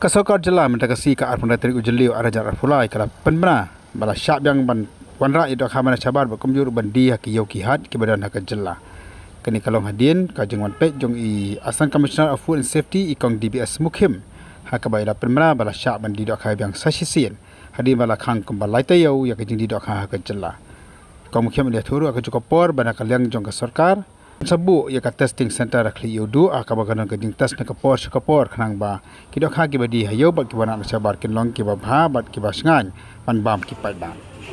Kasokar jela mentakasi ke arpun dateri ujeliu arajar arpulai kala penbena bala syab yang ban wanra itu khamana cabar berkumjur bandi haki yau kihat ke badan hak jela. Kini kalong hadin kajeng wan pek jong i Assistant Commissioner of Food and Safety ikong DBS Mukhim hak baila penbena bala syab bandi dok khai yang sasisian hadin bala khang kumbalai tayau ya kajeng di dok hak jela. Kong Mukhim lihat huru ak cukup por bana kalyang jong ke sarkar sabu ya ka testing center rakli yudu akabagan ka jing test na kapor khanang ba kidok ha ki badi hayo ba ki wana sabar kin long ki ba bha bat ki ba sngan pan bam ki pai ba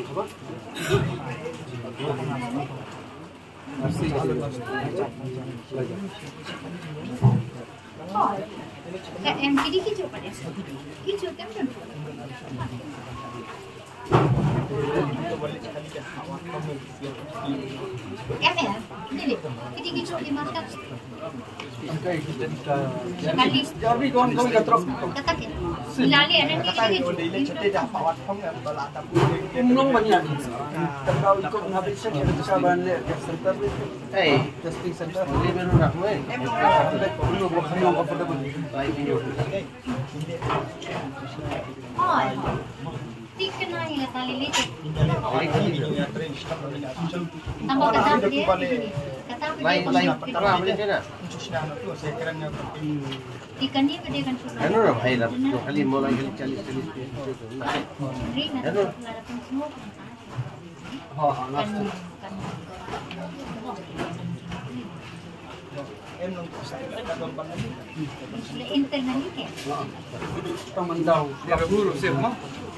em kidi pada kicu tem kan ini kicu di market kali jadi kong katrok kata ke lali ana umlong banyak kalau ikut habis saya bisa balik center testing center ini baru nak perlu bukan yang comfortable baik video Tikna yang tali lecet. Tambah kata dia. Kata dia. Tengah boleh dia. Ikan ni beda kan sudah. Anu lah bahaya lah. Dua kali mulai kali. Anu. Intel nanti ke? Pemandau. Dia buru semua.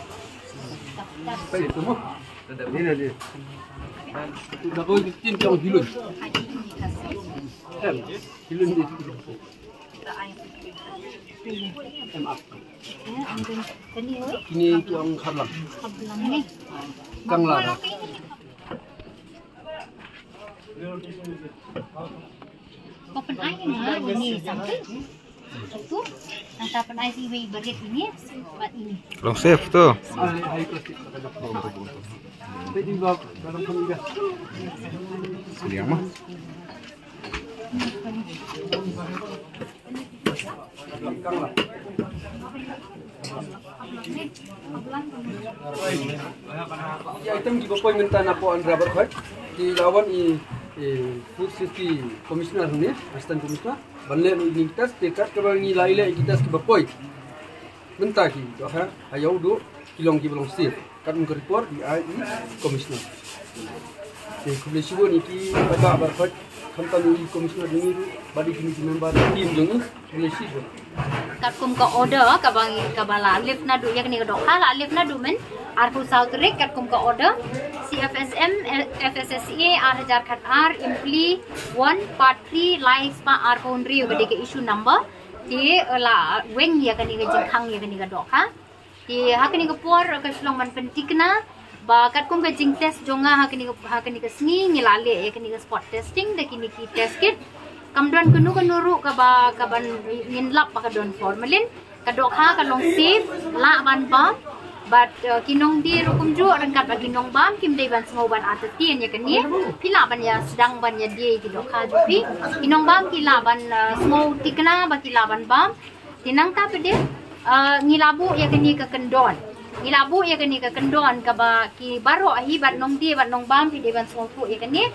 Baik semua. Ini dia. Dah kau bikin kau hilun. Hilun dia. Ini yang khablang. Khablang ni. Kanglang. Open eye ni sampai tu antara open eye si berit ini buat ini long safe tu jadi dalam pemiga seliang mah ya item di bawah minta napo Andra berkhot di lawan Food Safety Commissioner ni, Assistant Commissioner, banle ni kita dekat kalau ni laila kita ke bapoi. Mentah ki, tu ha, ayau do kilong ki belum safe. Kan muka report di AI Commissioner. Jadi komisi ni ki agak berkhot kantor ni Commissioner ni bagi komisi member tim jongi komisi tu. Kat kum ka order ka bala lift na du ya ni ka dokha la lift na du men arku south rek kat kum ka order CFSM FSSA R1000 khat R impli 1 part 3 live pa R boundary bade ke issue number ti la weng ya ka ni ka jingkhang ya ka ni ka dokha ti ha ka ni ka por ka slong man pentikna ba kat kum ka jing test jonga ha ka ni ka sni ngilale ya ka ni ka spot testing de kini ki test kit kamduan kenu kanuru kaban nginlap pakadon formalin kadok ha kalong safe la ban bam but kinong di rukum ju rangkat bagi nong bam kim dei ban semua ban atatian ya kani pila ban ya sedang ban ya di kidok ha jupi kinong bam kila ban semua tikna bagi la ban bam tinang ta pede ngilabu ya kani ke kendon ngilabu ya kani ke kendon ka ba ki baro ahi ban nong di ban nong bam pide ban semua fu ya kani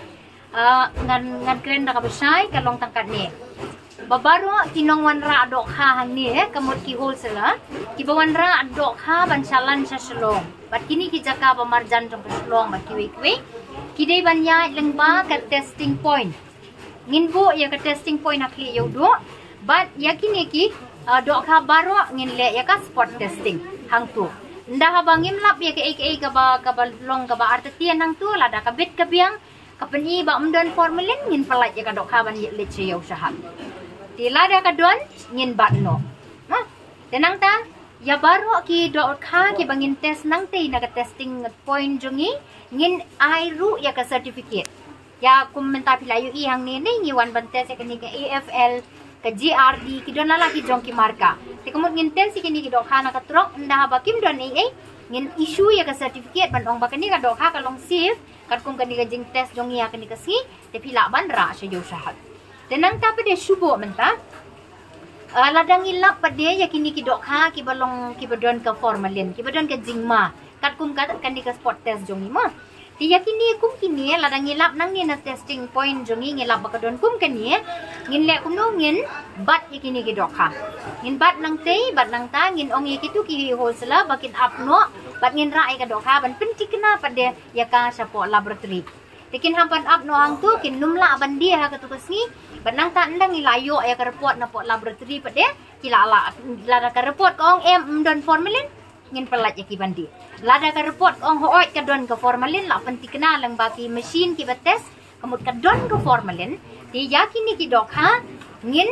ngan keren dah kabesai kalong tangkat ni. Babaru tinong wanra adok ha hang ni kamut ki wholesale ki bawanra adok ha bansalan sa selong. Bat kini ki jaka pamarjan jong selong bat kiwi ki dei banya lengba ka testing point. Nginbu ya ka testing point akli yodo bat yakini ki dok ha baro nginle ya ka spot testing hang tu. Ndah bangim lap ya ka ka long ka ba artetian hang tu lada ka bit ka biang kapani ba umdan formalin ngin palat ya kadok kaban ye leche ya usaha tilada kadon ngin batno ha tenang ta ya baru ki dok kha ki bangin test nang te na ka testing point jongi ngin airu ya ka certificate ya komentar pilayu i hang ni ngi wan ban test ya kini ka AFL ka GRD ki don la ki jong ki marka te kamut ngin test ki ni ki dok kha na ka trok ndah ba kim don ai ngin issue ya ka certificate ban ong ba kani ka dok kha kalong safe kat kum kani ka jing test jong ya kani ka si te pila ban ra sya jo sahat tenang ta pede subo menta ladang ilap pada ya kini ki dok ha ki balong ki badon ke formalin ki badon ke jingma kat kum kat kan di ke spot test jong ni ma ti ya kini kum kini ladang ilap nang ni na testing point jong ni ngilap bakadon kum kan ni ngin le kum no ngin bat ya kini ki dok ha ngin bat nang tei bat nang ta ngin ong ye kitu ki wholesale bakin up no bat ngin rai ka dok ha ban penting kena pada ya ka sapo laboratory tikin hampan up no hang tu kin numla ban dia ha ka tu kesni benang tak ndang ilayo ya ke report na pot laboratory pade kila lada ke report kong don formalin ngin pelat ya ki bandi lada ke report kong hooi ke don ke formalin la penting kena lang baki mesin ki bates kemut ke don ke formalin di yakini ki dok ha ngin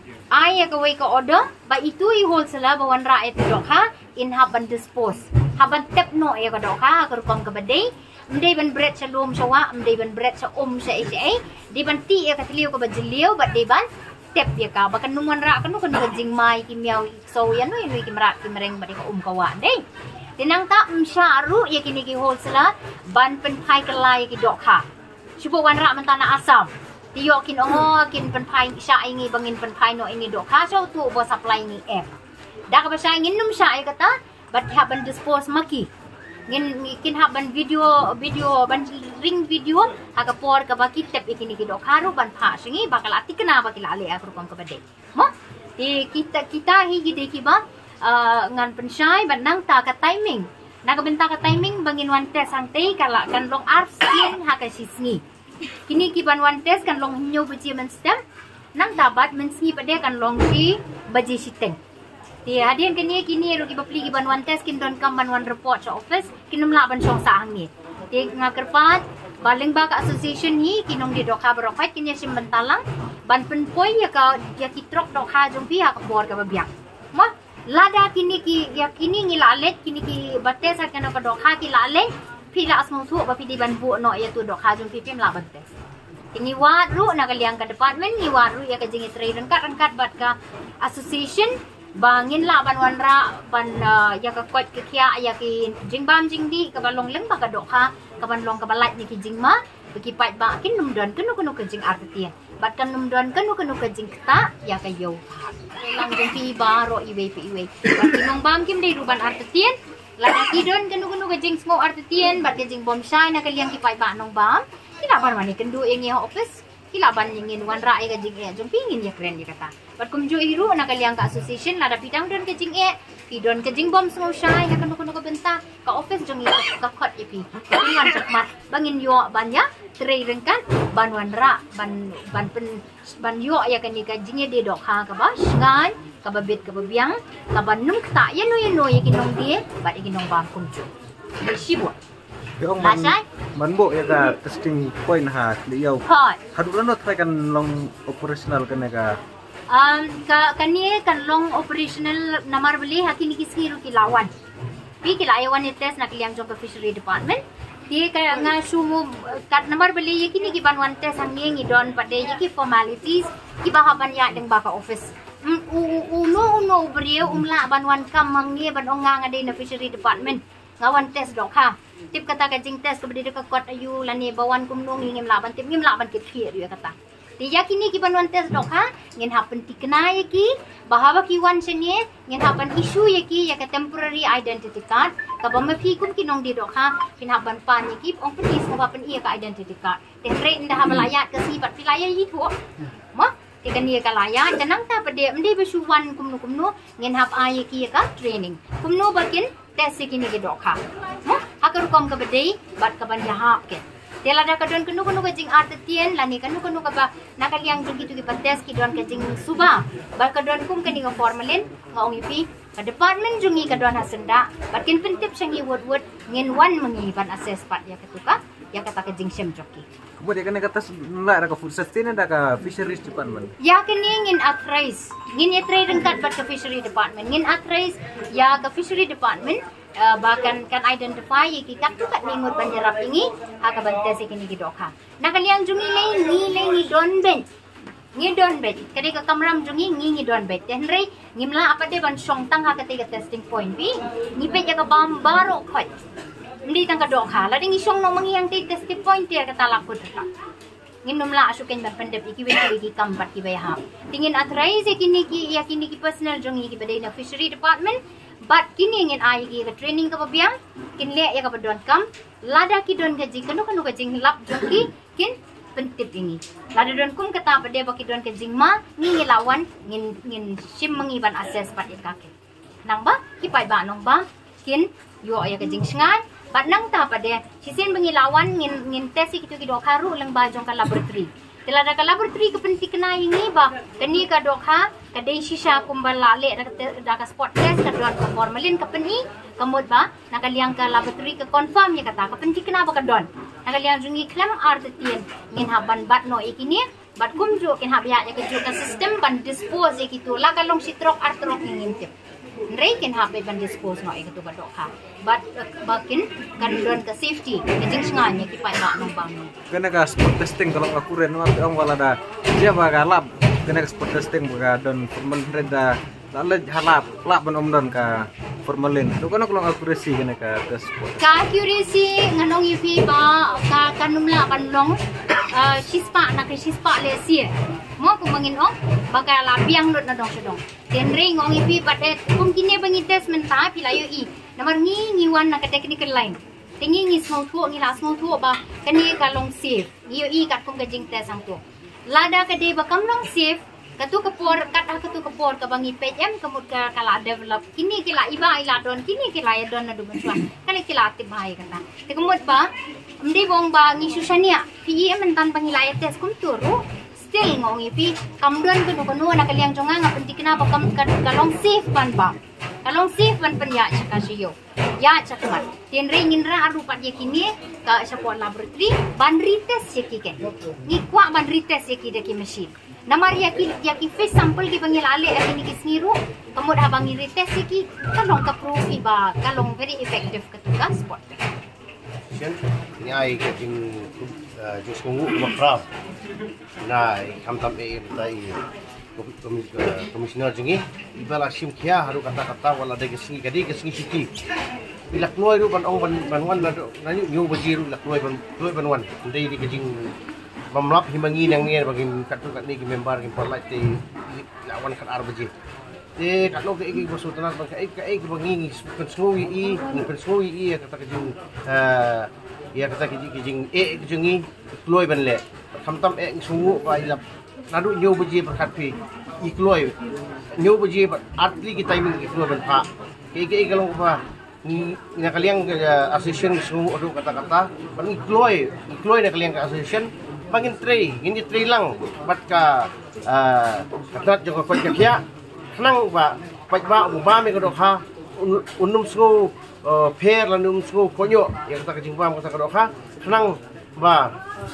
ai ke wei ke order ba itu I wholesale ba wan ra et dok ha in haban dispose haban tep no ya ke dok ha ke kom ke badai mdai ban bread shalom shawa mdai ban bread sa sa ai di ban ti ya katliu ko bajliu bat di ban tep ya ka bakan numan ra kanu kan jing mai ki miau so ya no ini ki mrak ki mereng ba di ko kawa dei tinang ta msharu ya kini ki wholesale ban pen phai kelai ki dok ha shubo wan ra man tanah asam tiyo kin kin pen phai sha ingi bangin pen phai no ini dok ha so tu bo supply ni app da ka ba sha ingin num sha ai kata bat ha ban dispose maki ngin kin haban video ban ring video aga por ka baki tep ikini ki dok haru ban pha singi bakal ati kena bakil ale aku kom ka bade mo ti kita hi gide ki ba ngan pensyai ban nang ta ka timing na ka benta ka timing bangin wan test sang tei kala kan long arf skin ha ka sisngi kini ki ban wan test kan long nyu buji men stem nang tabat men singi pade kan long ki baji siteng ti hadian kini ru ki bapli ki ban wan test kin don kam ban wan report sa office kinum la ban song sa hang ni ti ngakerpat baling ba ka association hi kinong di dok ha barok fight kinya sim bentalang ban penpoi ya ki trok dok ha jong pi ha ka bor ka babyak mo lada kini ki ya kini ngilalet kini ki bates ha kana ka dok ha ki lalet pi la asmo thu ba pi di ban bu no ya tu dok ha jong pi pim la bates ini wat ru na kaliang ka department ni wat ru ya ka jingi trade rengkat bat ka association bangin la ban wanra ban ya ka kwat ke kya ya ki jingbam jingdi ka balong leng ba ka dok ha ka ban long ka balat ni ki jingma bagi pat ba kin num don kenu ka jing artian bat kan num don kenu ka jing kta ya ka yo lang jing pi ba ro iwe bat kinong bam kim dei ruban artian la ki don kenu ka jing smo artian bat ke jing bom shai na kaliang ki pat ba nong bam kila ban mani kendu yang ya office kila ban yingin wan ra ka jing e jong pingin ya keren ya kata bat kum jo iru na kaliang ka association la da pidang don ke jing e pidon ke jing bom smo shai ya kanu ka benta ka office jong ya ka khot ipi wan sakmat bangin yo ban ya trei rengkan ban wan ra ban yo ya kan ni ka jing e de dok ha ka ba ngai ka babit ka babiang ka ban num kta ya no ya kinong die bat ikinong bam kum jo sibo Yung manbo ya ka testing point ha liyaw. Hadulan no try kan long operational kan ka. Kani kan long operational namar beli hakini kisiru kilawan. Pi kilawan ni test nak liang jong ke fishery department. Dia kaya nga sumu kat namar beli yakini ki banwan test hangi ngidon pade yaki formalities ki bahaban ya deng baka office. Uno beriau umla banwan kam mangi ban onga ngade na fishery department. Ngawan test dok ha. Tip kata ka jing test kepada dekat kuat ayu lani bawan kumnung ngim laban tip ngim laban ke thier ya kata. Ti yakini ki banwan test dok ha ngin happen tikna yaki bahaba ki wan senie ngin happen issue yaki ya ka temporary identity card ka bama phi kum kinong di dok ha kin happen pan yaki ong petis mo happen iya ka identity card. Te rate nda hamalaya ke si pat pilaya yi thu. Ma ikan dia kalaya janang ta pade mde besuwan kumnu ngin hap ayaki ka training kumnu bakin tes kini ke dok ha mo hakar kom ka bade bat ka ban yahap ke tela da ka don kenu ka jing artien lani kenu ka ba nakaliang jing gitu ki tes ki don ka jing suba ba ka don kum kani ka formalin ngong ipi ka department jungi ka don hasenda bakin pentip sangi word ngin wan mangi ban assess pat ya ketuka ya kata ka jing sem joki Kemudian kan kata nak ka food sustain ada ka fisheries department. Ya kini ngin authorized. Ngin ya trade rengkat bat ke fishery department. Ngin authorized ya ke fishery department bahkan kan identify iki kat tu kat ningut banjarap ini haka bantes kini gidoka. Nakaliang jungi ngi don ben. Ngi don ben. Kadi ka kamram jungi ngi don ben. Tenre ngimla apa de ban song tang haka tiga testing point bi. Ngi pe ja ka bambaro khoi. Hindi tang kadok ha lading isong no mangyang ti testing point ya kata lakot ta ngin numla asuken ban pendep iki weki kambat ki bayha tingin authorize kini ki ya kini ki personal jong iki badai na fishery department but kini ngin ai ki ka training ka babiang kin le ya ka badon kam lada ki don gaji kanu ka jing lap jong ki kin pentip ini lada don kum kata bade baki don ka jing ma ngi lawan ngin sim mengiban access pat kake nang ba ki pai ba nong ba kin yo ya ka jing sngan bat nang ta pada sisin bengilawan ngin tes itu ki dokha ru lang ba jong ka laboratory telada ka laboratory ke penting kena ini ba keni ka dokha ka dei shisha kumbala le da ka spot test ka don ka formalin ka peni kamut ba nakaliang ka laboratory ka confirm ya kata ka penting kena ba ka don nakaliang jungi klem artitien ngin haban bat no ikini bat kum jo kin habya ya ka system ban dispose ikitu la ka long sitrok artrok ngin tip Nrei kin hape ban dispose no ikatu ba dokha but bakin kan don ka safety kajing nganya ki pai ba nong bang kena ka spot testing kalau aku ren ang wala da dia baga lab kena ka spot testing baga don formalin reda lalu halap lab ban don ka formalin to kana kalau accuracy kena ka spot ka accuracy nganong ipi ba ka kanumla ban long shispa na ka shispa le sia mo ko mangin ong baka labiang lot na dong sedong tenre ngong ipi pate kum kine bangi test menta pilayo i namar ngiwan na ka technical line tingi ngi small thu ngi la small thu ba kani ka long safe iyo i kat kum ka jing test ang tu lada ka de ba kam long safe katu kapor kat katu kapor ka bangi pm kamut ka kala develop kini kila iba ila don kini kila ya don na du bensuan kani kila tip bahai kata te kamut ba mdi bong ba ngi susania pm mentan pangilaya test kum turu still ngong ipi kamdon ko no na kaliang jonga nga penting na ba kam kalong safe ban ba kalong safe ban penya chaka siyo ya chakmat tin ringin ra aru pat yakini ka sa po laboratory ban retest yaki ke ni kwa ban retest yaki de ki machine namar yaki face sample ki pangilale akini ki sniru kamod habang i retest yaki kalong ka proof ba kalong very effective ka tugas spot ni ai ke jing sungu makrab na kamtam tai komisioner jengi ibala sim kia haru kata-kata wala de kesingi kadi kesingi siti bila keluar ru ban ong banwan na nyu bajiru bila keluar banwan ndai di kejing mamlap himangi nang ni bagi katu kat ni ki member ki polite te lawan kat ar baji te kat lo ke iki bosutana bang ka iki bangi pensui i pensui i kata kejing ya kata kejing kejengi keluar ban le kamtam sungu ba ilap nadu nyu baji berkat pi ikloy nyu baji atli kita timing ikloy ban pa ke kalau apa ni kaliang association sungu adu kata-kata ban ikloy na kaliang association bangin tray ini tray lang bat ka katat jong ko kya nang ba pa ba me ko ha unum sungu pair lanum sungu konyo yang kata kejingpam kata ko ha nang ba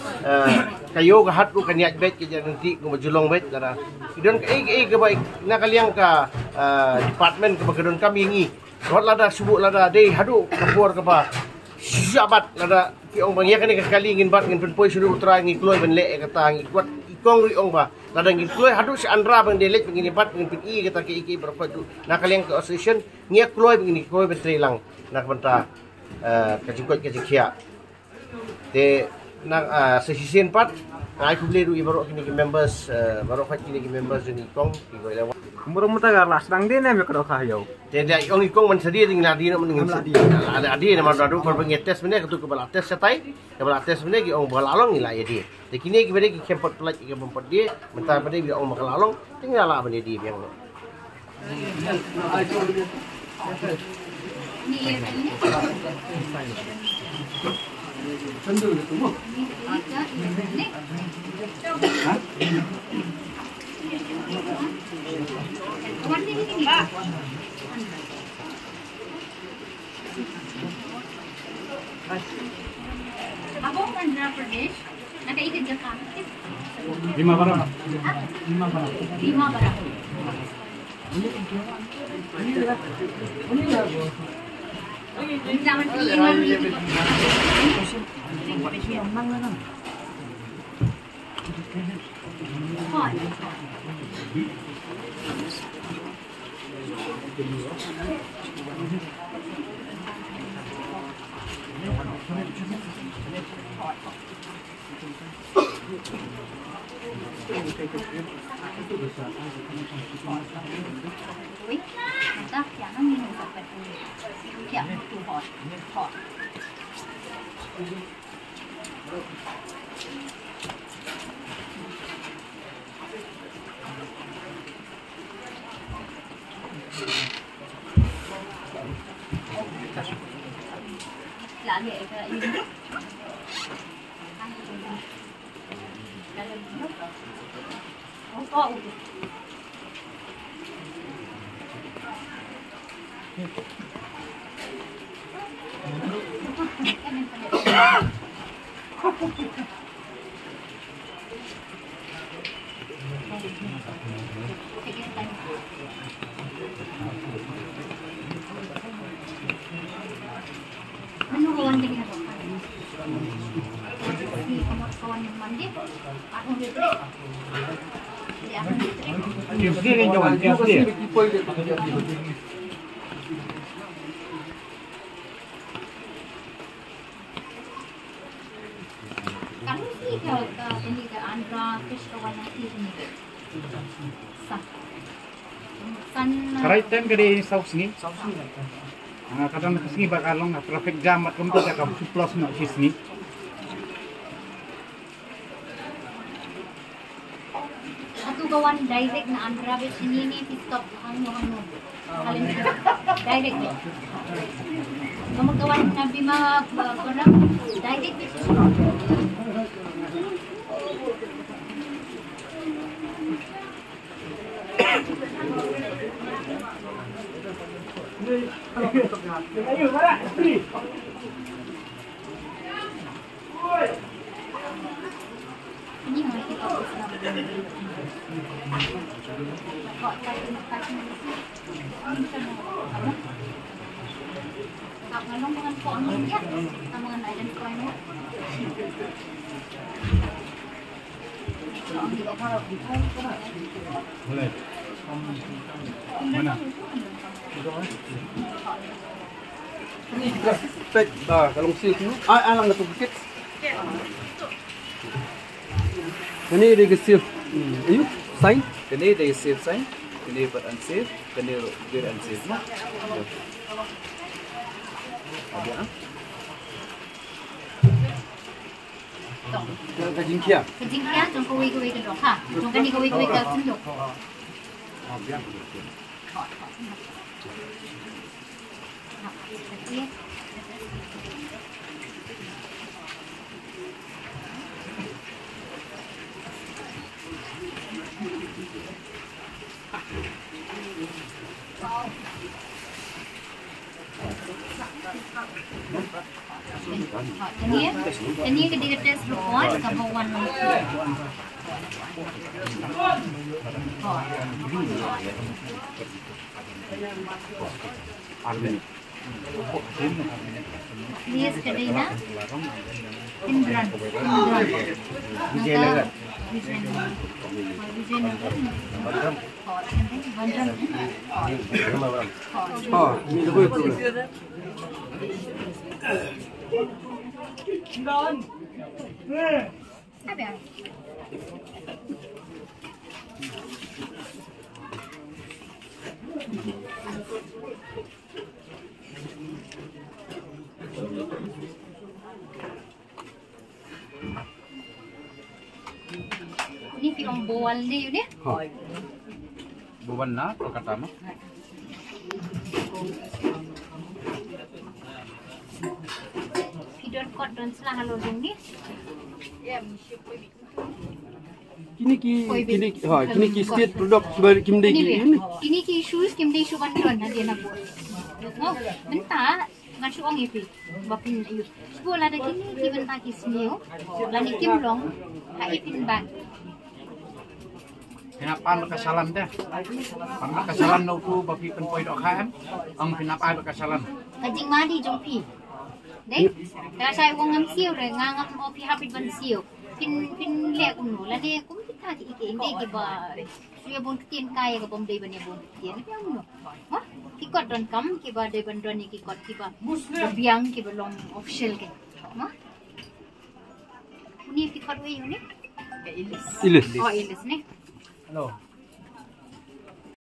kayo ka hat ko kaniat bet ke nanti ko majulong bet dara idon ke baik na kaliang ka department ke bagadon kami ngi rot lada subuh lada dei hadu kapor ka ba siabat lada ki ong bang ya kani kali ngin bat ngin penpoi suruh utra ngi kloy ben le kata ngi kuat ikong ri ong ba lada ngi kloy hadu si andra bang delet ngin bat ngin pen i kata ki berapa tu na kaliang ke association ngi kloy ngin kloy ben trilang nak benta kajikot kajikia te nang sesisin pat ai kubli du ibaro kini ki members baro khat kini ki members ni kong ki go lewa murung muta gar las dang din me ko kha yo te dia ong ikong man sedi ding nadi no mending ada adi na madu par bang test mene ketu ke bala test satai ke bala test mene ki ong bala along ni la ya dia te kini ki bede ki kempot pelaj ki bempot dia mentar bede bi ong makal along tinggal la bede dia yang no Sendu itu mo. Abang Andhra Pradesh, nak ikut Jakarta. 5 barang. 5 barang. Jangan pilih Wait, kita yang minum sampai yang tu hot. Lagi ada ini. Oh, Ano kawan din ako? Si kawan yang mandi, aku dito. Ya, aku dito. Terima kasih bagi poin dia. Kalau sih kalau ini ke Andra fish kawan nanti ini. San. Karay time ka di South Sini. Kadang na Sini bakalong na traffic jam at kung ka plus na Sini. Satu kawan direct na Andra fish ini pit stop hango. Kalian direct ni. Kamu kawan nabi mga orang direct fish. Ini masih fokus na. Kak ngalong mga phone niya, ang mga identify mo. Boleh. Mana? Ini juga pet kalau sih tu, alang tu bukit. Ini dia save. Ayo, sign. Kini dia save sign, kini buat unsave, kini dia unsave lah. Ada ah? Kajing kia. Kajing kia, jom kuwi ke dok ha. Jom kan ni kuwi ke sendok. Ini ketika tes report kawan Lihat kedainya Indran Oh, ini dua problem. Apa ya? Ini film bawal dia ni. Buwan na perkataanmu. Video record dan selah halodong ni. Kini ki state product sebagai kimdai ki. Ini ki shoes kimdai shoe bantuan nanti nak buat. Oh, bentar. Ngan shoe orang ipi. Bapin ayu. Sekolah ada kini ki bentar ki sini. Lani kim long. Ha ipin bang. Pinapaan kasalan deh. Pernah kasalan no tu bapi penpoi dok kan. Ang pinapaan kasalan. Kajing madi jompi. Dek, kalau saya uang ngam siu re ngangam opi habis ban siu. Pin lek unu. Lani kum kita ki inde ki ba. Suya bon tien kaya ke bom dei ban ya bon tien. Ki unu. Wah, kikot don kam ki ba dei ban don ni kikot ki ba. Biang ki ba long official ke. Wah. Uni kikot we uni. Ilis. Ilis. Oh, Ilis nih. Halo.